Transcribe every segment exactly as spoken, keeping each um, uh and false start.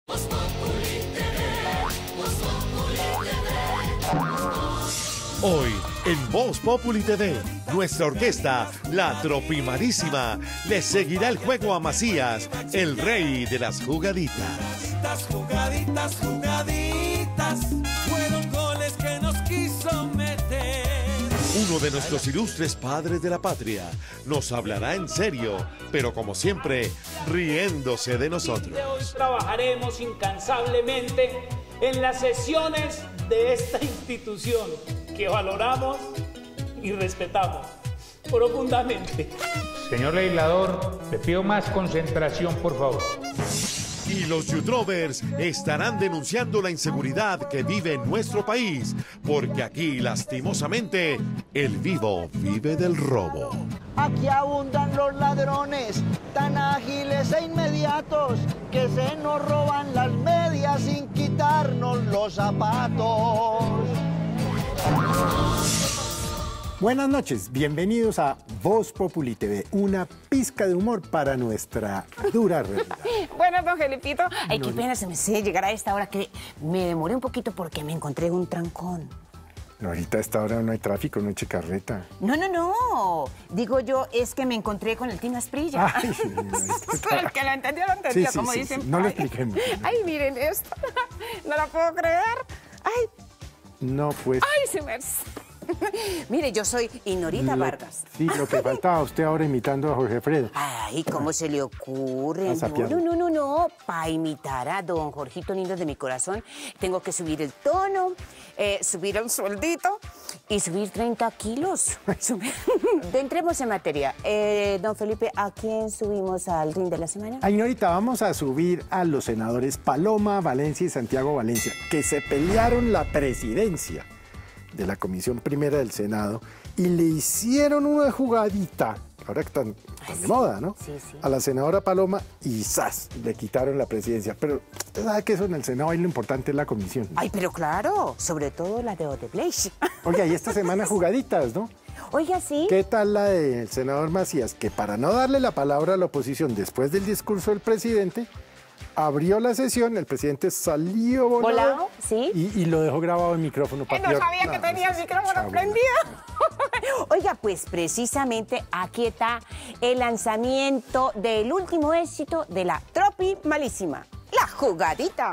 Hoy, en Voz Populi T V, nuestra orquesta, la Tropimalísima, le seguirá el juego a Macías, el rey de las jugaditas. Jugaditas, jugaditas, fueron goles que nos quiso meter. Uno de nuestros ilustres padres de la patria nos hablará en serio, pero como siempre, riéndose de nosotros. Hoy trabajaremos incansablemente en las sesiones de esta institución que valoramos y respetamos profundamente. Señor legislador, le pido más concentración, por favor. Y los youtubers estarán denunciando la inseguridad que vive en nuestro país, porque aquí, lastimosamente, el vivo vive del robo. Aquí abundan los ladrones, tan ágiles e inmediatos, que se nos roban las medias sin quitarnos los zapatos. Buenas noches, bienvenidos a Voz Populi T V, una pizca de humor para nuestra dura realidad. Bueno, don Felipito, ay, qué pena se me sé llegar a esta hora que me demoré un poquito porque me encontré un trancón. No, ahorita a esta hora no hay tráfico, no hay carreta. No, no, no. Digo yo, es que me encontré con el Tino Asprilla. Ay, el que lo entendió, lo entendió, sí, sí, como sí, dicen. sí. No lo Ay, expliquemos. Ay, miren esto. No lo puedo creer. Ay. No, pues... Ay, se me... Mire, yo soy Inorita lo, Vargas. Sí, lo que faltaba usted ahora imitando a Jorge Alfredo. Ay, ¿cómo se le ocurre? No, no, no, no, no. Para imitar a don Jorgito lindo de mi corazón, tengo que subir el tono, eh, subir el sueldito y subir treinta kilos. Entremos en materia. Eh, don Felipe, ¿a quién subimos al ring de la semana? Ay, ahorita vamos a subir a los senadores Paloma Valencia y Santiago Valencia, que se pelearon la presidencia de la Comisión Primera del Senado y le hicieron una jugadita, ahora que están, están de moda, ¿no? Sí, sí. A la senadora Paloma y ¡zas! Le quitaron la presidencia. Pero usted sabe que eso en el Senado ahí lo importante es la comisión. Ay, pero claro, sobre todo la de Odebrecht. Oiga, y esta semana jugaditas, ¿no? Oiga, sí. ¿Qué tal la del senador Macías? Que para no darle la palabra a la oposición después del discurso del presidente, abrió la sesión, el presidente salió volado, ¿Volado? Sí. Y, y lo dejó grabado en micrófono. Ay, no sabía no, que tenía el micrófono chabón. prendido. Oiga, pues precisamente aquí está el lanzamiento del último éxito de la Tropimalísima, la jugadita.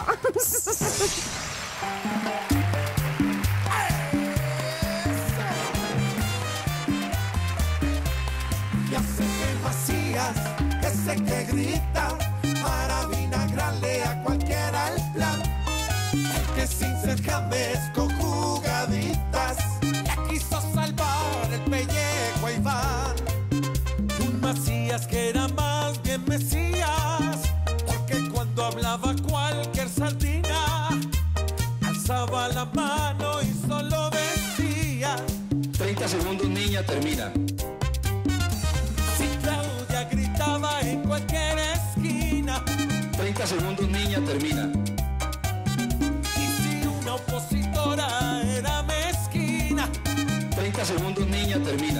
Ya sé que Macías, ese que grita, para vinagrarle a cualquiera el plan. El que sin ser James con jugaditas le quiso salvar el pellejo a Iván. Un Macías que era más bien Mesías, porque cuando hablaba cualquier sardina, alzaba la mano y solo decía: treinta segundos, niña, termina. Si Claudia gritaba en cualquier esquina, treinta segundos, niña, termina. y si una opositora era mezquina, treinta segundos, niña, termina.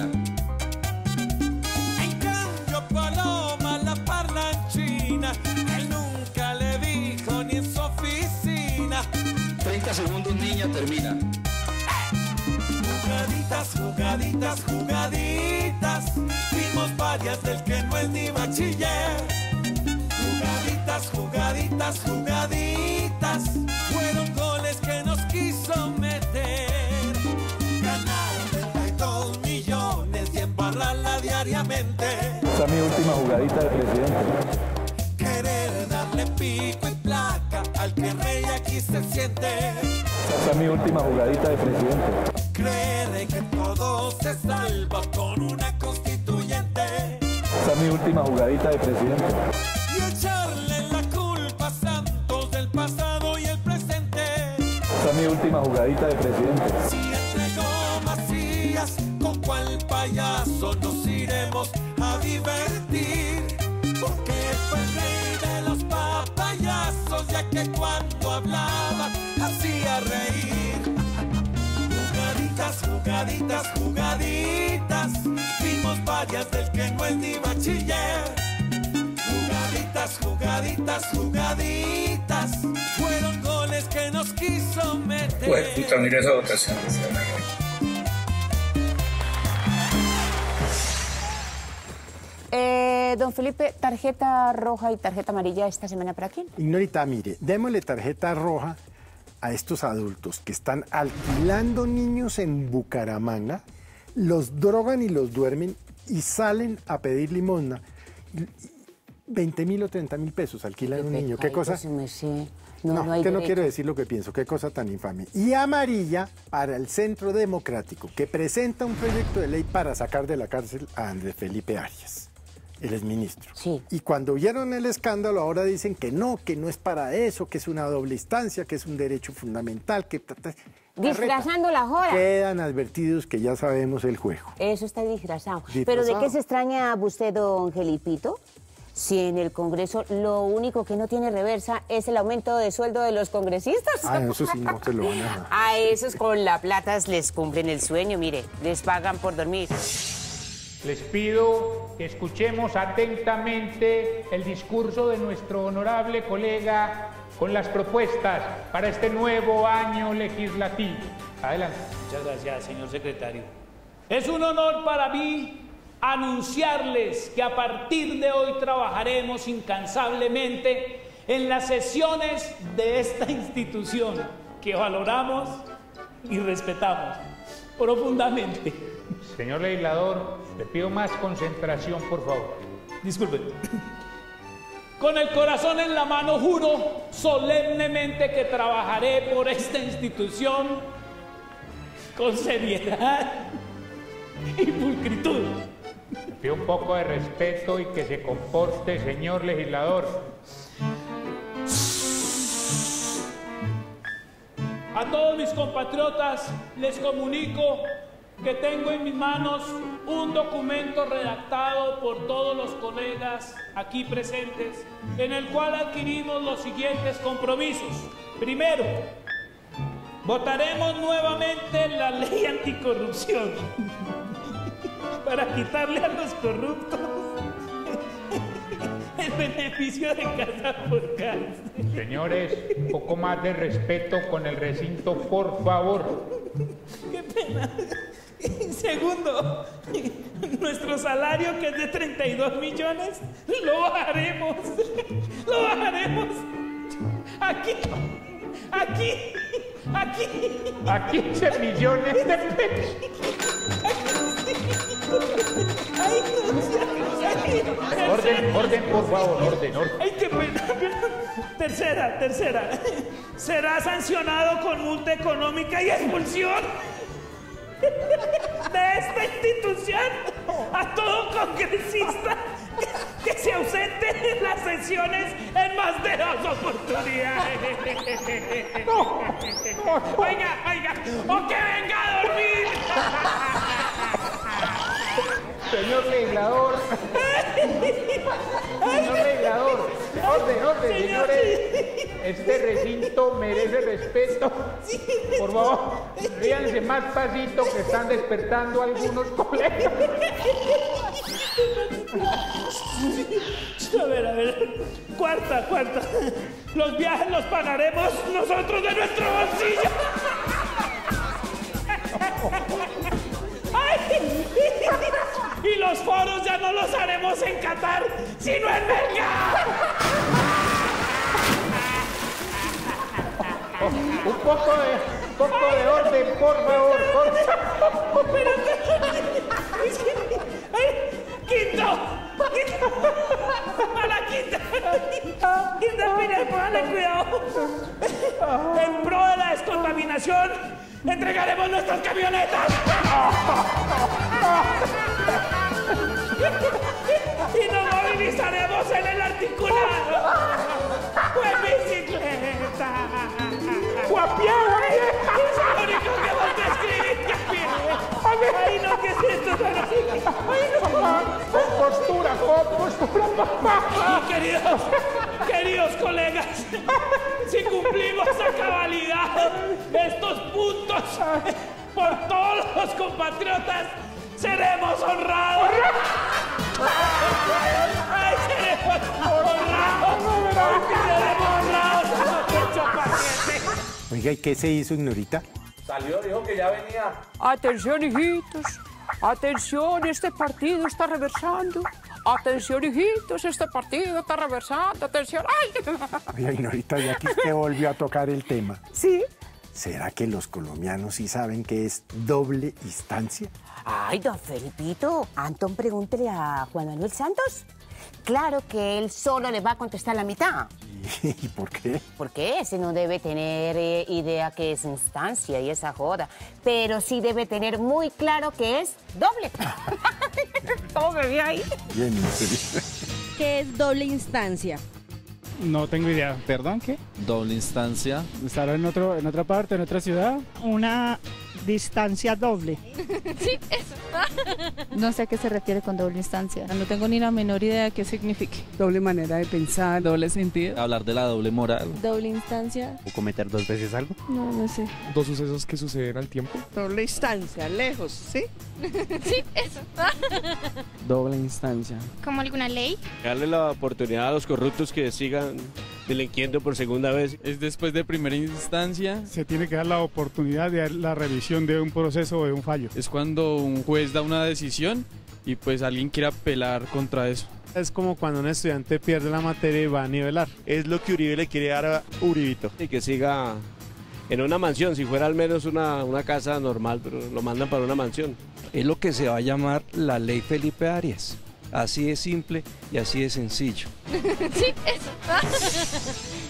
en cambio Paloma la parlanchina, él nunca le dijo ni en su oficina: treinta segundos, niña, termina. jugaditas, jugaditas, jugaditas, vimos varias del que no es ni bachiller. Jugaditas, jugaditas, jugaditas, fueron goles que nos quiso meter. Ganar treinta y dos millones y embarrarla diariamente. Esta es mi última jugadita de presidente. Querer darle pico y placa al que rey aquí se siente. Esta es mi última jugadita de presidente. Creer que todo se salva con una constituyente. Esta es mi última jugadita de presidente. Y echarle la culpa a Santos del pasado y el presente. Esta es mi última jugadita de presidente. Si entregó Macías, ¿con cuál payaso nos iremos a divertir? Porque fue el rey de los papayazos, ya que cuando hablaba hacía reír. Jugaditas, jugaditas, jugaditas, vimos varias del que no es ni bachiller. Jugaditas, jugaditas, jugaditas, Pues puta, mira esa votación. Eh, don Felipe, tarjeta roja y tarjeta amarilla esta semana para quién? Ignorita, mire, démosle tarjeta roja a estos adultos que están alquilando niños en Bucaramanga, los drogan y los duermen y salen a pedir limosna. veinte mil o treinta mil pesos alquilan un niño. ¿Qué cosa? No, no, no hay que no derecho. quiero decir lo que pienso. Qué cosa tan infame. Y amarilla para el Centro Democrático, que presenta un proyecto de ley para sacar de la cárcel a Andrés Felipe Arias, el exministro. Sí. Y cuando vieron el escándalo, ahora dicen que no, que no es para eso, que es una doble instancia, que es un derecho fundamental, que... Disfrazando la joda. Quedan advertidos que ya sabemos el juego. Eso está disfrazado. Disfrazado. ¿Pero de qué se extraña usted, don Gelipito? Si en el Congreso lo único que no tiene reversa es el aumento de sueldo de los congresistas. Ah, eso sí, no se lo van a... A esos con la plata les cumplen el sueño, mire, les pagan por dormir. Les pido que escuchemos atentamente el discurso de nuestro honorable colega con las propuestas para este nuevo año legislativo. Adelante. Muchas gracias, señor secretario. Es un honor para mí anunciarles que a partir de hoy trabajaremos incansablemente en las sesiones de esta institución que valoramos y respetamos profundamente. Señor legislador, le pido más concentración, por favor. Disculpe. Con el corazón en la mano juro solemnemente que trabajaré por esta institución con seriedad y pulcritud. Le pido un poco de respeto y que se comporte, señor legislador. A todos mis compatriotas les comunico que tengo en mis manos un documento redactado por todos los colegas aquí presentes, en el cual adquirimos los siguientes compromisos. Primero, votaremos nuevamente la ley anticorrupción para quitarle a los corruptos el beneficio de casa por casa. Señores, un poco más de respeto con el recinto, por favor. Qué pena. Segundo, nuestro salario, que es de treinta y dos millones, lo bajaremos. Lo bajaremos. Aquí, aquí, aquí. A quince millones de pesos. Ay, no, Orden, orden, por favor, orden, orden. Ay, qué pena. Tercera, tercera. Será sancionado con multa económica y expulsión de esta institución a todo congresista que, que se ausente de las sesiones en más de dos oportunidades. No, no. Oiga, oiga, o que venga a dormir. Señor legislador. Señor legislador. Orden, orden, Señor, señores. Este recinto merece respeto. Por favor, ríanse más pasito que están despertando algunos colegas. A ver, a ver. Cuarta, cuarta. Los viajes los pagaremos nosotros de nuestro bolsillo. ¡Ay! Y los foros ya no los haremos en Qatar, sino en Melgar. Un poco de, un poco de orden, por favor. Por... Pero, ay, quinto, quinto, a la quinta, quinta, mira, póngale cuidado. En pro de la descontaminación, entregaremos nuestras camionetas. Y nos movilizaremos en el articulado. O en bicicleta. ¡O a pie, Es lo único que vas a escribir, que a pie. Ay, no, ¿qué es esto? Ay, no. Con postura, con postura, papá. Y queridos, queridos colegas, si cumplimos a cabalidad estos puntos por todos los compatriotas, seremos honrados. Ay, seremos honrados. Seremos honrados. Oiga, ¿y qué se hizo, Ignorita? Salió, dijo que ya venía. Atención, hijitos. Atención, este partido está reversando. Atención, hijitos, este partido está reversando. Atención. ¡Ay! Oiga, Ignorita, ya que usted volvió a tocar el tema. Sí. ¿Será que los colombianos sí saben qué es doble instancia? Ay, don Felipito, Antón, pregúntele a Juan Manuel Santos. Claro que él solo le va a contestar la mitad. ¿Y por qué? Porque ese no debe tener eh, idea que es instancia y esa joda. Pero sí debe tener muy claro que es doble. ¿Cómo me vi ahí? Bien, ¿Qué es doble instancia? No tengo idea. ¿Perdón, qué? Doble instancia. ¿Estará en, otro, en otra parte, en otra ciudad? Una distancia doble. Sí, eso. No sé a qué se refiere con doble instancia. No tengo ni la menor idea de qué signifique. Doble manera de pensar, doble sentido. Hablar de la doble moral. Doble instancia. ¿O cometer dos veces algo? No, no sé. Dos sucesos que suceden al tiempo. Doble instancia, lejos, ¿sí? Sí, eso. Doble instancia. ¿Como alguna ley? Darle la oportunidad a los corruptos que sigan delinquiendo por segunda vez. Es después de primera instancia. Se tiene que dar la oportunidad de la revisión de un proceso o de un fallo. Es cuando un juez da una decisión y pues alguien quiere apelar contra eso. Es como cuando un estudiante pierde la materia y va a nivelar. Es lo que Uribe le quiere dar a Uribito. Y que siga en una mansión, si fuera al menos una, una casa normal, pero lo mandan para una mansión. Es lo que se va a llamar la ley Felipe Arias. Así es simple y así es sencillo. Sí, eso.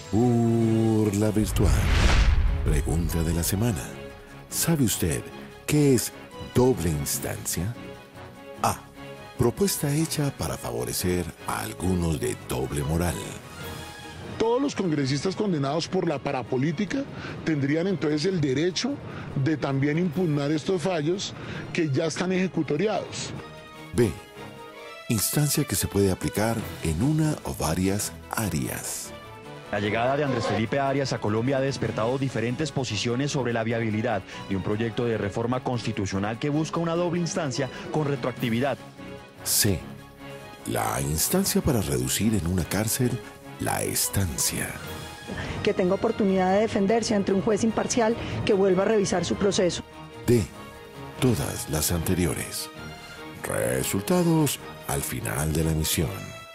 Burla virtual. Pregunta de la semana. ¿Sabe usted qué es doble instancia? A. Propuesta hecha para favorecer a algunos de doble moral. Todos los congresistas condenados por la parapolítica tendrían entonces el derecho de también impugnar estos fallos que ya están ejecutoriados. B. Instancia que se puede aplicar en una o varias áreas. La llegada de Andrés Felipe Arias a Colombia ha despertado diferentes posiciones sobre la viabilidad de un proyecto de reforma constitucional que busca una doble instancia con retroactividad. C. La instancia para reducir en una cárcel la estancia. Que tenga oportunidad de defenderse ante un juez imparcial que vuelva a revisar su proceso. D. Todas las anteriores. Resultados al final de la emisión.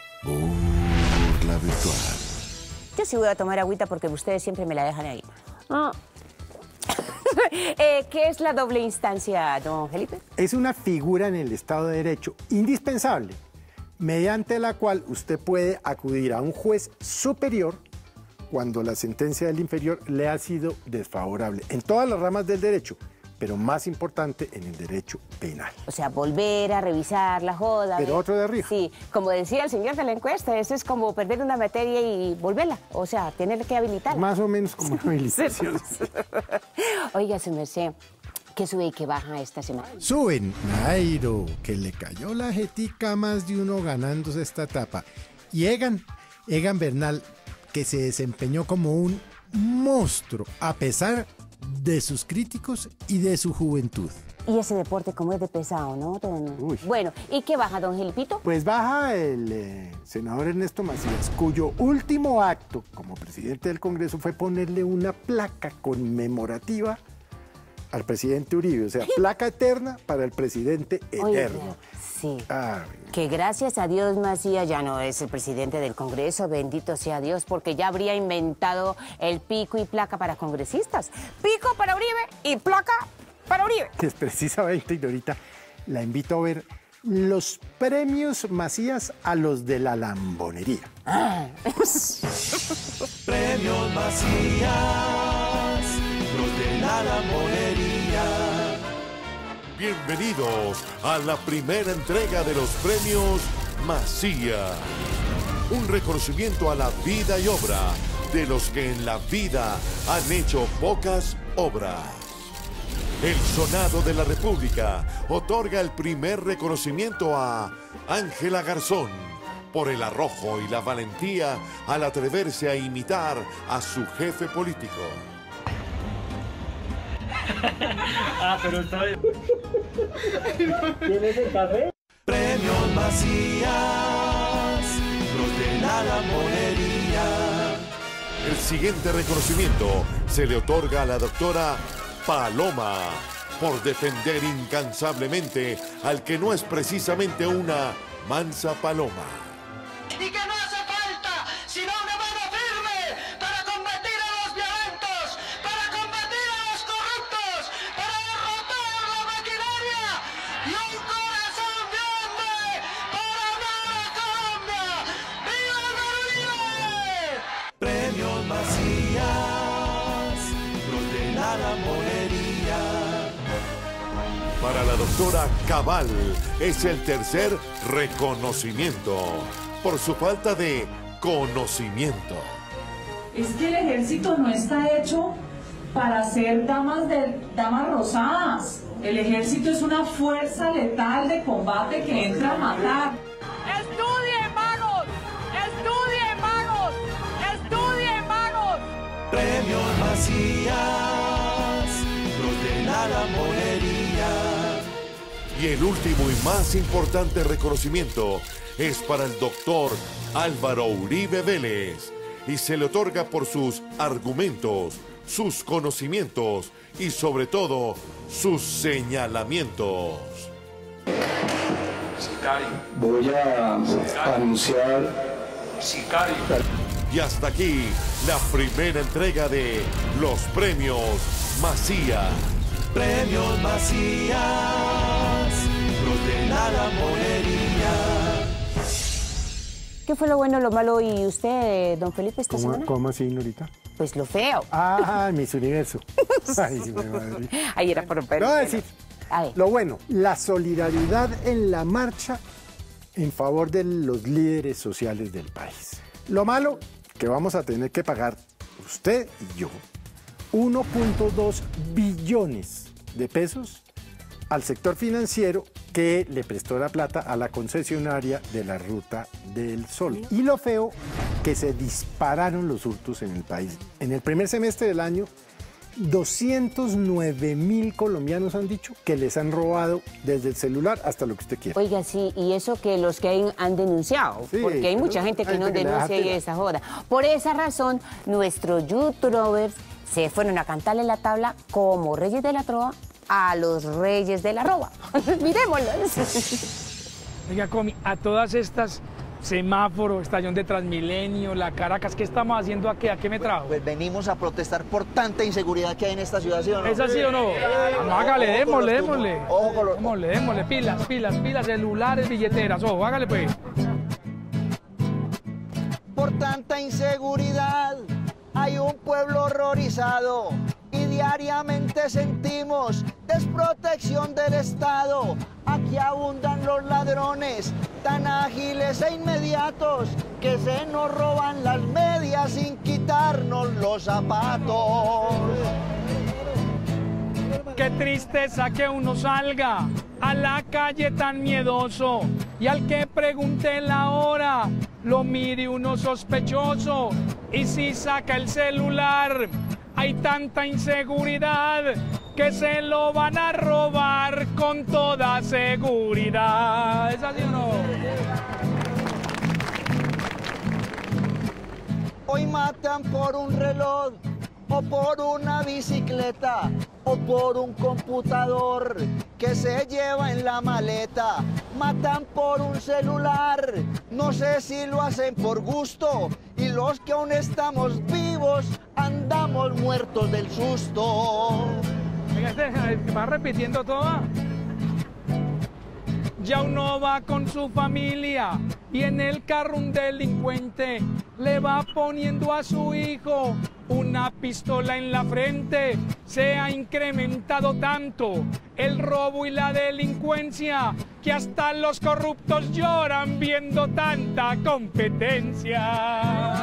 Burla virtual. Yo sí voy a tomar agüita porque ustedes siempre me la dejan ahí. Ah. eh, ¿Qué es la doble instancia, don Felipe? Es una figura en el Estado de Derecho indispensable, mediante la cual usted puede acudir a un juez superior cuando la sentencia del inferior le ha sido desfavorable, en todas las ramas del derecho, pero más importante en el derecho penal. O sea, volver a revisar la joda. Pero otro de arriba. Sí, como decía el señor de la encuesta, eso es como perder una materia y volverla, o sea, tener que habilitarla. Más o menos como una habilitación. Oiga, su merced, ¿qué sube y qué baja esta semana? Suben, Nairo, que le cayó la jetica a más de uno ganándose esta etapa. Y Egan, Egan Bernal, que se desempeñó como un monstruo, a pesar de sus críticos y de su juventud. Y ese deporte como es de pesado, ¿no, don? Uy. Bueno, ¿y qué baja, don Gelipito? Pues baja el eh, senador Ernesto Macías, cuyo último acto como presidente del Congreso fue ponerle una placa conmemorativa al presidente Uribe, o sea, placa eterna para el presidente eterno. Oye, sí. Ah, que gracias a Dios Macías ya no es el presidente del Congreso, bendito sea Dios, porque ya habría inventado el pico y placa para congresistas. Pico para Uribe y placa para Uribe. Es precisamente, y ahorita la invito a ver los premios Macías a los de la lambonería. Ah. Premios Macías, los de la lambonería. Bienvenidos a la primera entrega de los premios Macías. Un reconocimiento a la vida y obra de los que en la vida han hecho pocas obras. El Sonado de la República otorga el primer reconocimiento a Ángela Garzón por el arrojo y la valentía al atreverse a imitar a su jefe político. Ah, pero está bien. ¿Tienes el café? Premios Macías, los de la lambonería. El siguiente reconocimiento se le otorga a la doctora Paloma por defender incansablemente al que no es precisamente una mansa paloma. Y que no hace falta sino una mano firme para combatir a los violentos, para combatir a los corruptos, para derrotar la maquinaria y un corazón grande para amar a Colombia. ¡Viva Álvaro Uribe! Premios Macías, los de la lambonería. Para la doctora Cabal es el tercer reconocimiento por su falta de conocimiento. Es que el ejército no está hecho para ser damas, de, damas rosadas. El ejército es una fuerza letal de combate que entra a matar. ¡Estudien, magos! ¡Estudien, magos! ¡Estudien, magos! Premios Macías, los de la lambonería. Y el último y más importante reconocimiento es para el doctor Álvaro Uribe Vélez y se le otorga por sus argumentos, sus conocimientos y sobre todo sus señalamientos. Sicario. Voy a Sicario. anunciar... Sicario. Y hasta aquí la primera entrega de los premios Macías. Premios Macías, los de la lambonería. ¿Qué fue lo bueno, lo malo y usted, don Felipe, esta ¿Cómo, semana? ¿Cómo así, Norita? Pues lo feo. Ah, Miss Universo. Ay, mi madre. Ahí era por romper. No, a decir, lo bueno, la solidaridad en la marcha en favor de los líderes sociales del país. Lo malo, que vamos a tener que pagar usted y yo uno punto dos billones de pesos al sector financiero que le prestó la plata a la concesionaria de la Ruta del Sol. Y lo feo, que se dispararon los hurtos en el país. En el primer semestre del año, doscientos nueve mil colombianos han dicho que les han robado desde el celular hasta lo que usted quiera. Oiga, sí, y eso que los que han, han denunciado, Sí, porque hay mucha gente que hay no gente que le da denuncia y tela. esa joda. Por esa razón, nuestros youtubers se fueron a cantarle la tabla como reyes de la trova a los reyes de la roba. Miremoslos. Oiga, Comi, a todas estas, semáforo, estación de Transmilenio, la Caracas, ¿qué estamos haciendo aquí? ¿A qué me trajo? Pues venimos a protestar por tanta inseguridad que hay en esta ciudad, ¿sí o no? ¿Es así o no? Ojo Hágale, con démosle, los tumos. démosle. Ojo con los... Démosle, démosle, pilas, pilas, pilas, celulares, billeteras, ojo, hágale pues. Por tanta inseguridad hay un pueblo horrorizado y diariamente sentimos desprotección del Estado. Aquí abundan los ladrones tan ágiles e inmediatos que se nos roban las medias sin quitarnos los zapatos. Qué tristeza que uno salga a la calle tan miedoso y al que pregunte la hora lo mire uno sospechoso, y si saca el celular hay tanta inseguridad que se lo van a robar con toda seguridad. ¿Es así o no? Hoy matan por un reloj, o por una bicicleta, o por un computador que se lleva en la maleta. Matan por un celular, no sé si lo hacen por gusto, y los que aún estamos vivos andamos muertos del susto. Venga, este va repitiendo toda. Ya uno va con su familia y en el carro un delincuente le va poniendo a su hijo una pistola en la frente. Se ha incrementado tanto el robo y la delincuencia que hasta los corruptos lloran viendo tanta competencia.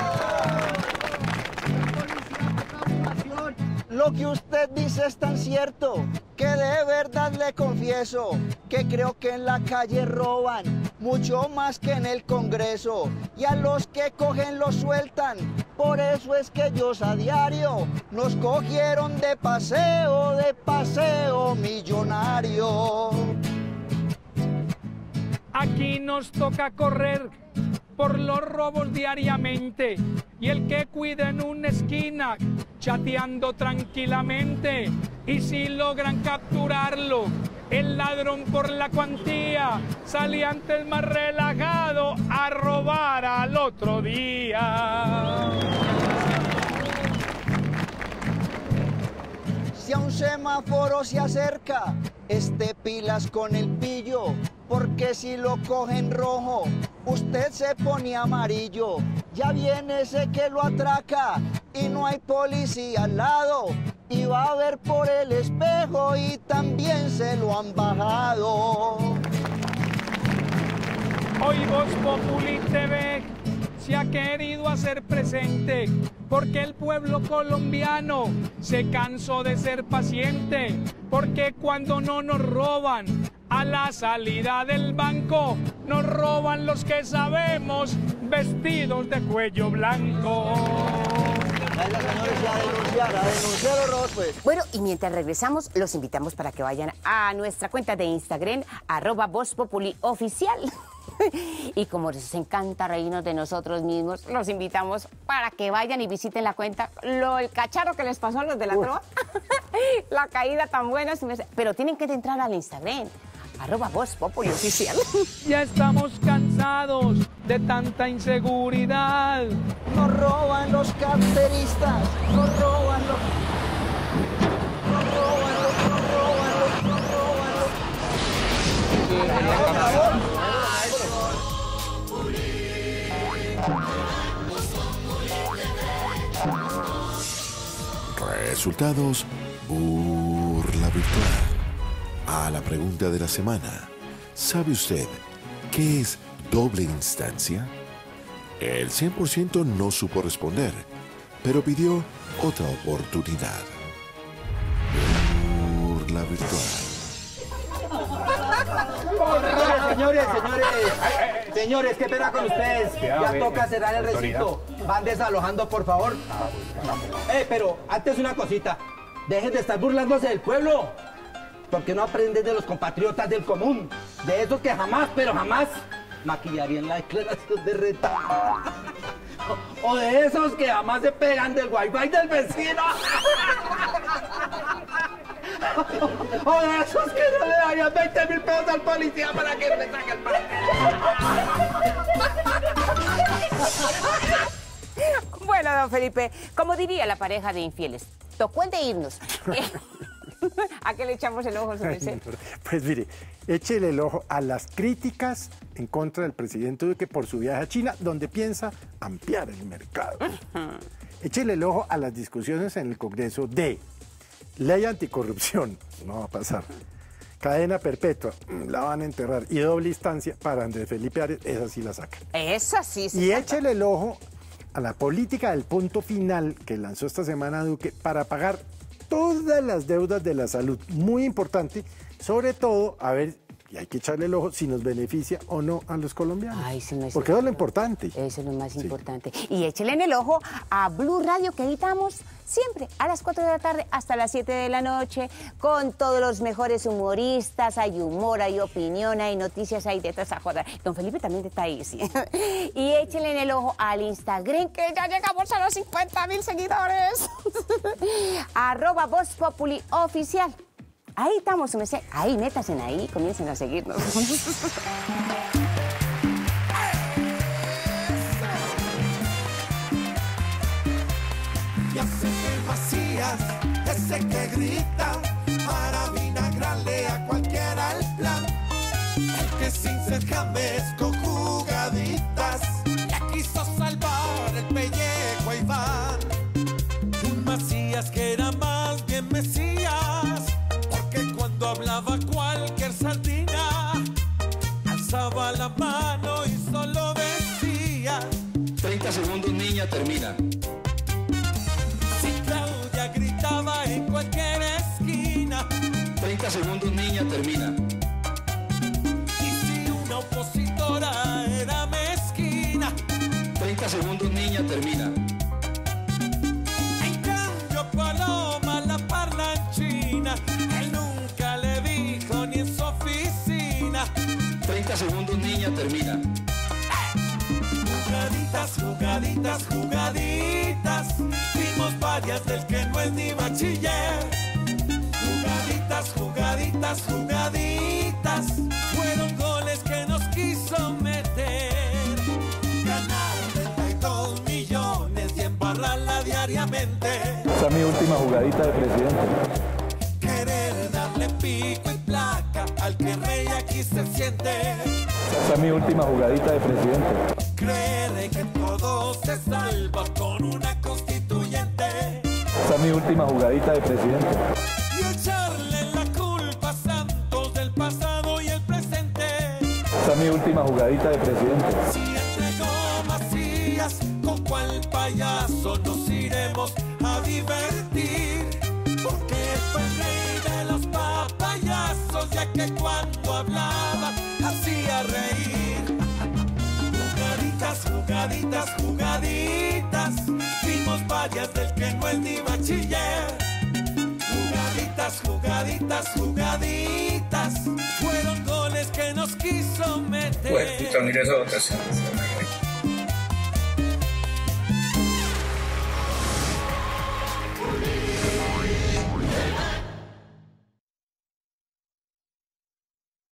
Lo que usted dice es tan cierto que de verdad le confieso que creo que en la calle roban mucho más que en el Congreso, y a los que cogen los sueltan. Por eso es que ellos a diario nos cogieron de paseo, de paseo millonario. Aquí nos toca correr por los robos diariamente y el que cuida en una esquina chateando tranquilamente. Y si logran capturarlo, el ladrón por la cuantía sale antes más relajado a robar al otro día. Si a un semáforo se acerca, esté pilas con el pillo, porque si lo cogen rojo, usted se pone amarillo. Ya viene ese que lo atraca y no hay policía al lado, y va a ver por el espejo y también se lo han bajado. Hoy Voz Populi T V se ha querido hacer presente porque el pueblo colombiano se cansó de ser paciente, porque cuando no nos roban a la salida del banco, nos roban los que sabemos vestidos de cuello blanco. Bueno, y mientras regresamos, los invitamos para que vayan a nuestra cuenta de Instagram, arroba Voz Populi Oficial. Y como les encanta reírnos de nosotros mismos, los invitamos para que vayan y visiten la cuenta. Lo, el cacharro que les pasó a los de la trova, la caída tan buena, pero tienen que entrar al Instagram, arroba Voz Populi Oficial. Ya estamos cansados de tanta inseguridad. Nos roban los carteristas, nos roban los... Nos roban los, nos roban los, nos roban los... Resultados, burla virtual. A la pregunta de la semana, ¿sabe usted qué es doble instancia? El cien por ciento no supo responder, pero pidió otra oportunidad. Burla virtual. Señores, señores, señores, qué pena con ustedes. Ya toca cerrar el recinto. Van desalojando, por favor. Eh, pero antes una cosita. Dejen de estar burlándose del pueblo. ¿Por qué no aprenden de los compatriotas del común? De esos que jamás, pero jamás maquillarían la declaración de renta. O de esos que jamás se pegan del wifi del vecino. O de esos que no le darían veinte mil pesos al policía para que le saque el parte. Bueno, don Felipe, como diría la pareja de infieles, tocó el de irnos. ¿A qué le echamos el ojo, su merced? Pues mire, échele el ojo a las críticas en contra del presidente Duque por su viaje a China, donde piensa ampliar el mercado. Uh-huh. Échele el ojo a las discusiones en el Congreso de ley anticorrupción, no va a pasar. Cadena perpetua, la van a enterrar. Y doble instancia para Andrés Felipe Arias, esa sí la saca. Esa sí. sí y échele el ojo a la política del punto final que lanzó esta semana Duque para pagar todas las deudas de la salud. Muy importante, sobre todo, a ver, y hay que echarle el ojo si nos beneficia o no a los colombianos. Ay, sí, no es porque eso es lo importante. Eso es lo más sí. importante. Y échele en el ojo a Blue Radio, que editamos siempre a las cuatro de la tarde hasta las siete de la noche, con todos los mejores humoristas. Hay humor, hay opinión, hay noticias, hay de toda esa joda. Don Felipe también está ahí, sí. Y échele en el ojo al Instagram, que ya llegamos a los cincuenta mil seguidores. Arroba Voz Populi Oficial. Ahí estamos, ahí, métanse ahí, comiencen a seguirnos. Ya sé que vacías, ese que grita, para vinagrarle a cualquiera el plan. El que sin ser james con jugaditas, le quiso salvar el pellejo a Iván. Un Macías que era más bien Mesías, porque cuando hablaba cualquier sardina, alzaba la mano y solo decía: treinta segundos, niña, termina. Si Claudia gritaba en cualquier esquina, treinta segundos, niña, termina. Y si una opositora era mezquina, treinta segundos, niña, termina. En cambio Paloma, la parlanchina, él nunca le dijo ni en su oficina. treinta segundos, niña, termina. Jugaditas, jugaditas, jugaditas, vimos varias del que no es ni bachiller. Jugaditas, jugaditas, jugaditas, fueron goles que nos quiso meter. Ganar treinta y dos millones y embarrarla diariamente. Esa es mi última jugadita de presidente. Querer darle pico y placa al que rey aquí se siente. Esa es mi última jugadita de presidente. Creer que todo se salva con una constituyente. Esa es mi última jugadita de presidente. Y echarle la culpa a Santos del pasado y el presente. Esa es mi última jugadita de presidente. Si entregó Macías, ¿con cuál payaso nos iremos a divertir? Porque fue el rey de los papayazos, ya que cuando hablaba hacía reír. Jugaditas, jugaditas, jugaditas, vimos varias del que no es ni bachiller. Jugaditas, jugaditas, jugaditas, fueron goles que nos quiso meter. Pues puta, mira esa votación.